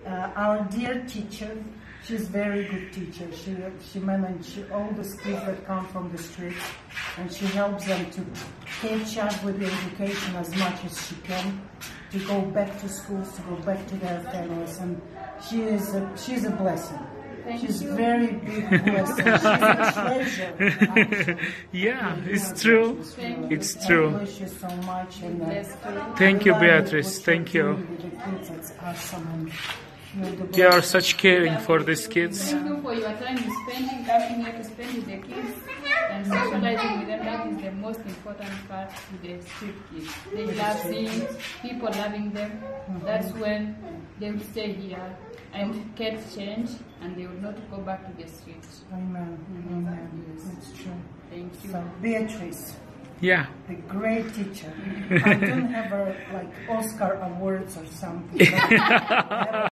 our dear teacher. She's a very good teacher. She manages all the kids that come from the streets, and she helps them to catch up with the education as much as she can, to go back to schools, to go back to their families, and she's a blessing. She's a very big blessing. She's a treasure. Actually. Yeah, it's true. It's true. God bless you so much. And, thank you, Beatrice. Thank you. With the kids, it's awesome. And You are such caring for these kids. Thank you for your time you spending coming here to spend with the kids and socializing with them. That is the most important part with the street kids. They love seeing people loving them. That's when they will stay here and get change, and they will not go back to the streets. Amen. Amen. It's true. Thank you. So, Beatrice, Yeah. the great teacher. I don't have her like Oscar awards or something.